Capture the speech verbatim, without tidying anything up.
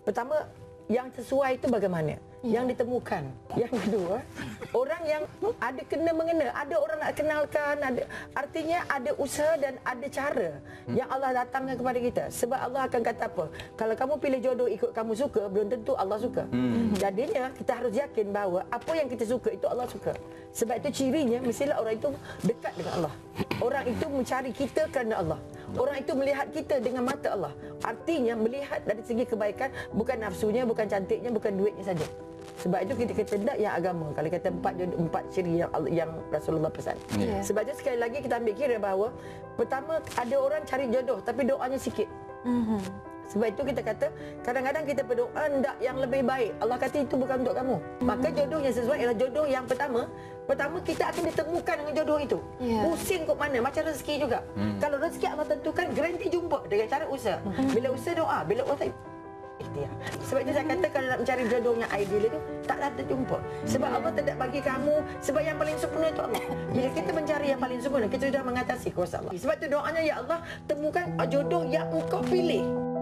Pertama, yang sesuai itu bagaimana? Ya. Yang ditemukan. Yang kedua, orang yang ada kena mengena, ada orang nak kenalkan, ada artinya ada usaha dan ada cara hmm. yang Allah datangkan kepada kita. Sebab Allah akan kata apa? Kalau kamu pilih jodoh ikut kamu suka, belum tentu Allah suka. Hmm. Jadinya kita harus yakin bahawa apa yang kita suka itu Allah suka. Sebab itu cirinya mestilah orang itu dekat dengan Allah. Orang itu mencari kita kerana Allah. Orang itu melihat kita dengan mata Allah. Artinya melihat dari segi kebaikan, bukan nafsunya, bukan cantiknya, bukan duitnya saja. Sebab itu kita kata tidak yang agama. Kalau kata empat jodoh, empat ciri yang yang Rasulullah pesan. Yeah. Sebab itu sekali lagi kita ambil kira bahawa pertama ada orang cari jodoh tapi doanya sikit. Mm-hmm. Sebab itu kita kata kadang-kadang kita berdoa hendak yang lebih baik. Allah kata itu bukan untuk kamu. Mm-hmm. Maka jodoh yang sesuai ialah jodoh yang pertama. Pertama kita akan ditemukan dengan jodoh itu. Yeah. Pusing kok mana, macam rezeki juga. Mm. Kalau rezeki Allah tentukan garanti jumpa dengan cara usaha. Mm. Bila usaha doa, bila usaha ikhtiar. Sebab itu saya kata kalau nak mencari jodoh yang ideal itu taklah terjumpa. Sebab Allah tidak bagi kamu, sebab yang paling sempurna itu Allah. Bila kita mencari yang paling sempurna, kita sudah mengatasi kuasa Allah. Sebab itu doanya, ya Allah, temukan jodoh yang Engkau pilih.